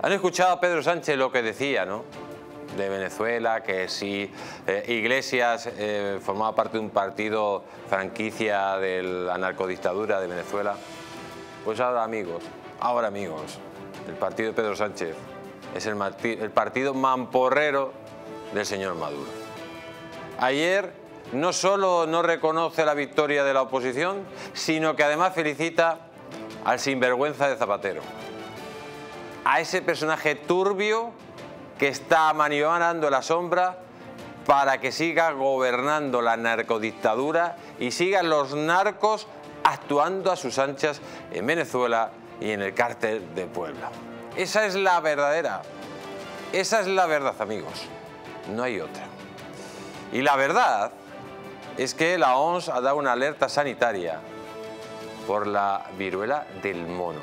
Han escuchado a Pedro Sánchez lo que decía, ¿no? De Venezuela, que si Iglesias formaba parte de un partido franquicia de la narcodictadura de Venezuela. Pues ahora amigos, el partido de Pedro Sánchez es el partido mamporrero del señor Maduro. Ayer no solo no reconoce la victoria de la oposición, sino que además felicita al sinvergüenza de Zapatero, a ese personaje turbio que está maniobrando la sombra para que siga gobernando la narcodictadura y sigan los narcos actuando a sus anchas en Venezuela y en el cártel de Puebla. Esa es la verdad, amigos, no hay otra. Y la verdad es que la OMS ha dado una alerta sanitaria por la viruela del mono.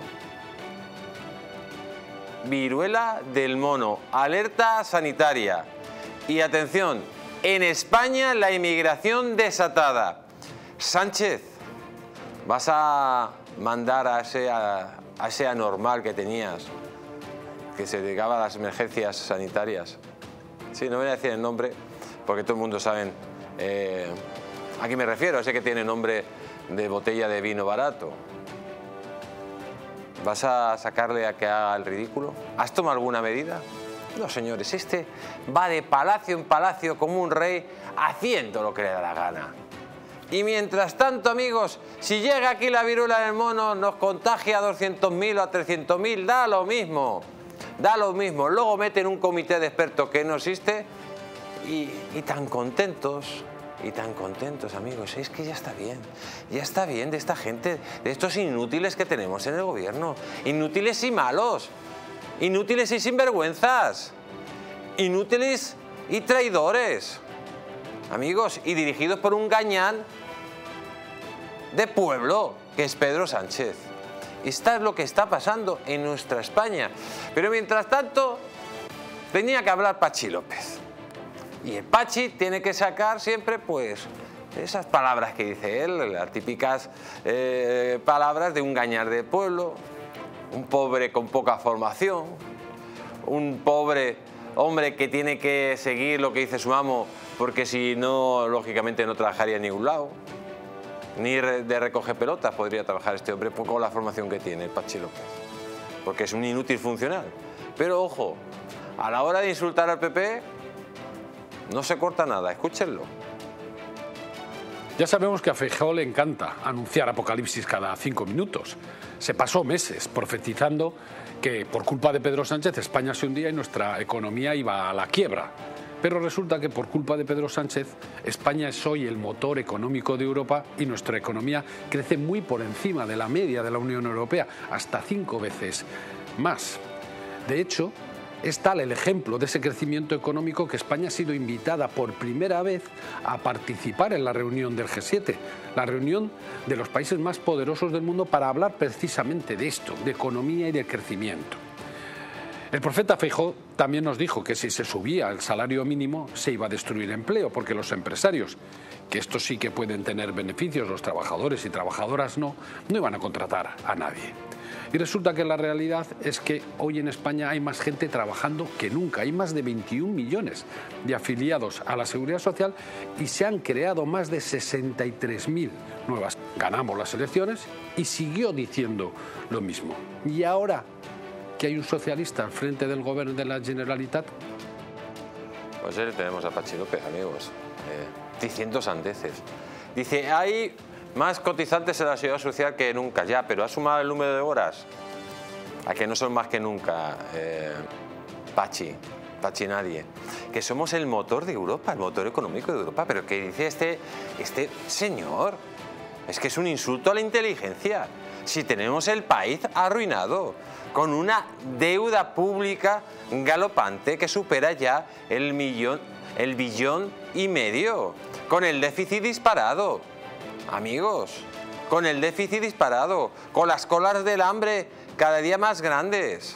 Viruela del mono, alerta sanitaria. Y atención, en España la inmigración desatada. Sánchez, vas a mandar a ese anormal que tenías, que se dedicaba a las emergencias sanitarias. Sí, no voy a decir el nombre, porque todo el mundo sabe a qué me refiero, ese que tiene nombre de botella de vino barato. ¿Vas a sacarle a que haga el ridículo? ¿Has tomado alguna medida? No, señores, este va de palacio en palacio como un rey haciendo lo que le da la gana. Y mientras tanto, amigos, si llega aquí la viruela del mono, nos contagia a 200.000 o a 300.000, da lo mismo. Da lo mismo. Luego meten un comité de expertos que no existe y tan contentos. Y tan contentos, amigos. Es que ya está bien de esta gente, de estos inútiles que tenemos en el gobierno. Inútiles y malos, inútiles y sinvergüenzas, inútiles y traidores, amigos, y dirigidos por un gañán de pueblo, que es Pedro Sánchez. Esto es lo que está pasando en nuestra España. Pero mientras tanto, tenía que hablar Pachi López. Y el Pachi tiene que sacar siempre, pues, esas palabras que dice él, las típicas palabras de un gañán de pueblo, un pobre con poca formación, un pobre hombre que tiene que seguir lo que dice su amo, porque si no, lógicamente no trabajaría en ningún lado. Ni de recoger pelotas podría trabajar este hombre con la formación que tiene el Pachi López, porque es un inútil funcional. Pero ojo, a la hora de insultar al PP, no se corta nada, escúchenlo. Ya sabemos que a Feijóo le encanta anunciar apocalipsis cada 5 minutos. Se pasó meses profetizando que por culpa de Pedro Sánchez España se hundía y nuestra economía iba a la quiebra. Pero resulta que por culpa de Pedro Sánchez España es hoy el motor económico de Europa y nuestra economía crece muy por encima de la media de la Unión Europea, hasta 5 veces más. De hecho, es tal el ejemplo de ese crecimiento económico que España ha sido invitada por primera vez a participar en la reunión del G7, la reunión de los países más poderosos del mundo para hablar precisamente de esto, de economía y de crecimiento. El profeta Feijóo también nos dijo que si se subía el salario mínimo se iba a destruir empleo, porque los empresarios, que estos sí que pueden tener beneficios, los trabajadores y trabajadoras no iban a contratar a nadie. Y resulta que la realidad es que hoy en España hay más gente trabajando que nunca. Hay más de 21 millones de afiliados a la Seguridad Social y se han creado más de 63.000 nuevas. Ganamos las elecciones y siguió diciendo lo mismo. Y ahora que hay un socialista al frente del gobierno de la Generalitat. Pues tenemos a Pachi López, amigos, diciendo sandeces. Dice, hay más cotizantes en la Seguridad Social que nunca, ya, pero ha sumado el número de horas. A que no son más que nunca, Pachi nadie. Que somos el motor de Europa, el motor económico de Europa. Pero ¿qué dice este señor? Es que es un insulto a la inteligencia. Si tenemos el país arruinado, con una deuda pública galopante que supera ya el billón y medio, con el déficit disparado. Amigos, con el déficit disparado, con las colas del hambre cada día más grandes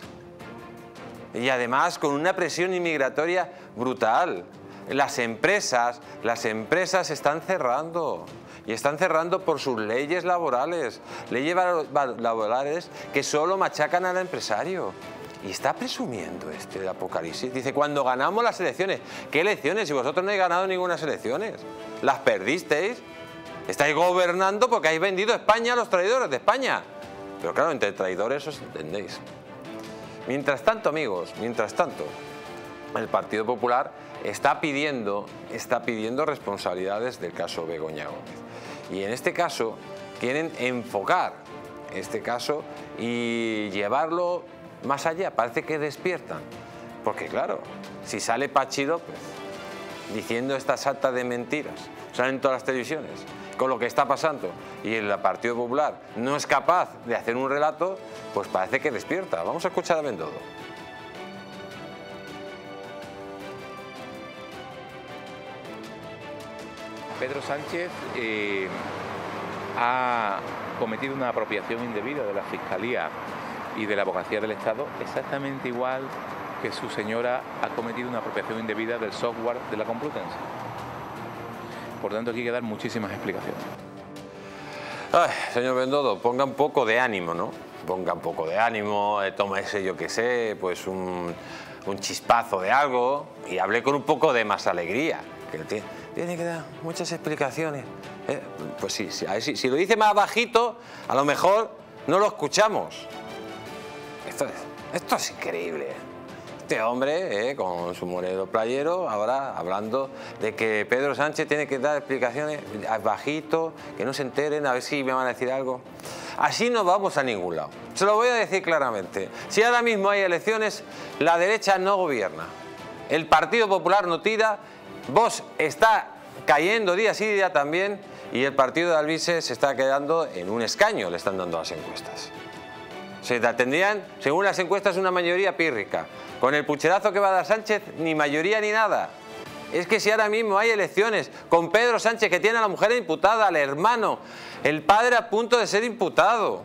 y además con una presión inmigratoria brutal. Las empresas están cerrando y están cerrando por sus leyes laborales que solo machacan al empresario Y está presumiendo el Apocalipsis. Dice, cuando ganamos las elecciones. ¿Qué elecciones? Si vosotros no habéis ganado ninguna elecciones. Las perdisteis. Estáis gobernando porque habéis vendido España a los traidores de España. Pero claro, entre traidores os entendéis. Mientras tanto, amigos, mientras tanto, el Partido Popular está pidiendo responsabilidades del caso Begoña Gómez. Y en este caso quieren enfocar este caso y llevarlo más allá. Parece que despiertan. Porque claro, si sale Pachi López diciendo esta sarta de mentiras, salen todas las televisiones, con lo que está pasando, y el Partido Popular no es capaz de hacer un relato, pues parece que despierta. Vamos a escuchar a Bendodo. Pedro Sánchez ha cometido una apropiación indebida de la Fiscalía y de la Abogacía del Estado, exactamente igual que su señora ha cometido una apropiación indebida del software de la Complutense. Por tanto, aquí hay que dar muchísimas explicaciones. Ay, señor Bendodo, ponga un poco de ánimo, ¿no? Ponga un poco de ánimo, tómese, yo qué sé, pues un chispazo de algo y hable con un poco de más alegría. Que tiene que dar muchas explicaciones. Pues sí, a ver, si lo dice más bajito, a lo mejor no lo escuchamos. Esto es increíble. Este hombre, con su moreno playero, ahora hablando de que Pedro Sánchez tiene que dar explicaciones bajito, que no se enteren, a ver si me van a decir algo. Así no vamos a ningún lado. Se lo voy a decir claramente. Si ahora mismo hay elecciones, la derecha no gobierna. El Partido Popular no tira, Vox está cayendo día sí día también, y el partido de Albises se está quedando en un escaño, le están dando las encuestas. Se tendrían, según las encuestas, una mayoría pírrica. Con el pucherazo que va a dar Sánchez, ni mayoría ni nada. Es que si ahora mismo hay elecciones con Pedro Sánchez, que tiene a la mujer imputada, al hermano, el padre a punto de ser imputado,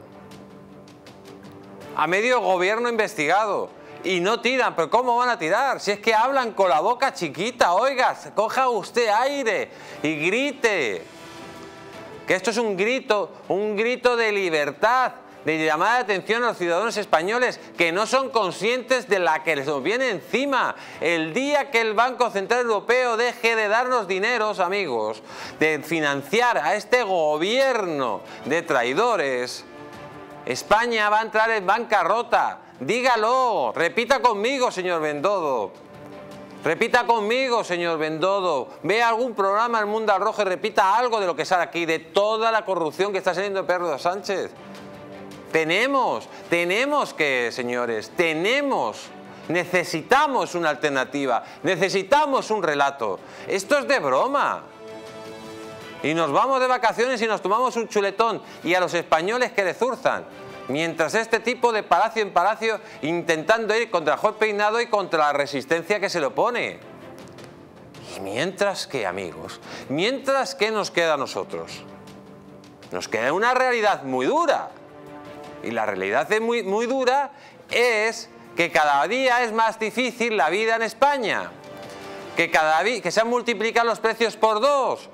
a medio gobierno investigado, y no tiran, pero ¿cómo van a tirar? Si es que hablan con la boca chiquita, oiga, coja usted aire y grite. Que esto es un grito de libertad, de llamar la atención a los ciudadanos españoles que no son conscientes de la que les viene encima. El día que el Banco Central Europeo deje de darnos dineros, amigos, de financiar a este gobierno de traidores, España va a entrar en bancarrota. Dígalo, repita conmigo, señor Bendodo. Repita conmigo, señor Bendodo. Vea algún programa en Mundo al Rojo y repita algo de lo que sale aquí, de toda la corrupción que está saliendo de Pedro Sánchez. Tenemos que, señores, necesitamos una alternativa, necesitamos un relato. Esto es de broma. Y nos vamos de vacaciones y nos tomamos un chuletón, y a los españoles que le zurzan. Mientras este tipo de palacio en palacio intentando ir contra el juez Peinado y contra la resistencia que se le opone. Y mientras que, amigos, mientras que nos queda a nosotros, nos queda una realidad muy dura. Y la realidad muy dura es que cada día es más difícil la vida en España. Que se han multiplicado los precios por 2.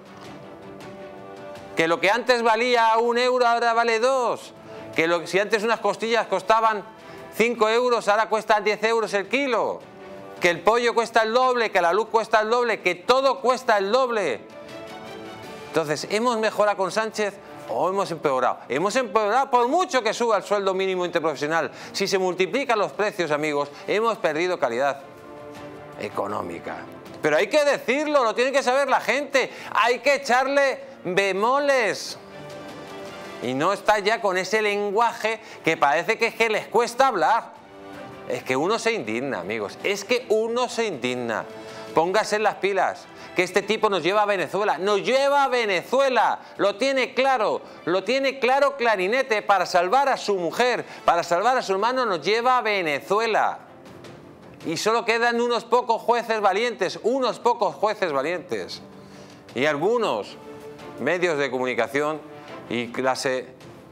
Que lo que antes valía 1 euro ahora vale 2. Que si antes unas costillas costaban 5 euros, ahora cuesta 10 euros el kilo. Que el pollo cuesta el doble, que la luz cuesta el doble, que todo cuesta el doble. Entonces, ¿hemos mejorado con Sánchez o hemos empeorado? Hemos empeorado por mucho que suba el sueldo mínimo interprofesional. Si se multiplican los precios, amigos, hemos perdido calidad económica. Pero hay que decirlo, lo tiene que saber la gente. Hay que echarle bemoles. Y no está ya con ese lenguaje que parece que es que les cuesta hablar. Es que uno se indigna, amigos. Es que uno se indigna. Póngase en las pilas. Que este tipo nos lleva a Venezuela. Nos lleva a Venezuela. Lo tiene claro. Lo tiene claro clarinete. Para salvar a su mujer, para salvar a su hermano, nos lleva a Venezuela. Y solo quedan unos pocos jueces valientes. Unos pocos jueces valientes. Y algunos medios de comunicación y clase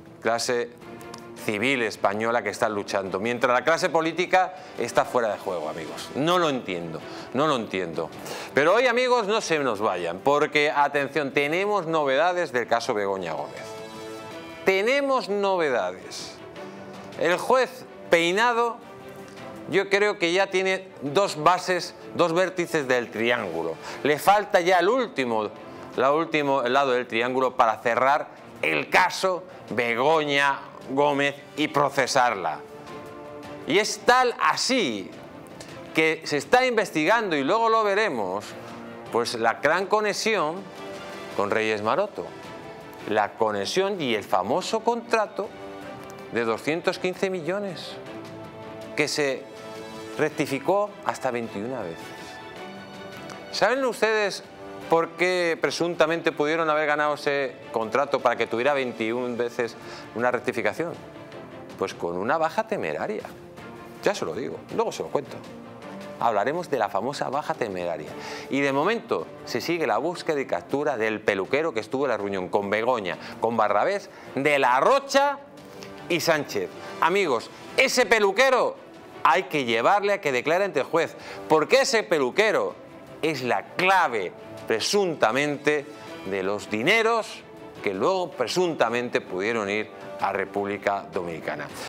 civil española que están luchando, mientras la clase política está fuera de juego, amigos. No lo entiendo, no lo entiendo. Pero hoy, amigos, no se nos vayan, porque, atención, tenemos novedades del caso Begoña Gómez. Tenemos novedades. El juez Peinado yo creo que ya tiene dos bases, dos vértices del triángulo. Le falta ya el último lado del triángulo para cerrar el caso Begoña Gómez y procesarla. Y es tal así que se está investigando, y luego lo veremos, pues la gran conexión con Reyes Maroto. La conexión y el famoso contrato de 215 millones que se rectificó hasta 21 veces. ¿Saben ustedes por qué presuntamente pudieron haber ganado ese contrato para que tuviera 21 veces una rectificación? Pues con una baja temeraria. Ya se lo digo, luego se lo cuento. Hablaremos de la famosa baja temeraria. Y de momento se sigue la búsqueda y captura del peluquero que estuvo en la reunión con Begoña, con Barrabés, de la Rocha y Sánchez. Amigos, ese peluquero hay que llevarle a que declare ante el juez, porque ese peluquero es la clave, presuntamente, de los dineros que luego presuntamente pudieron ir a República Dominicana.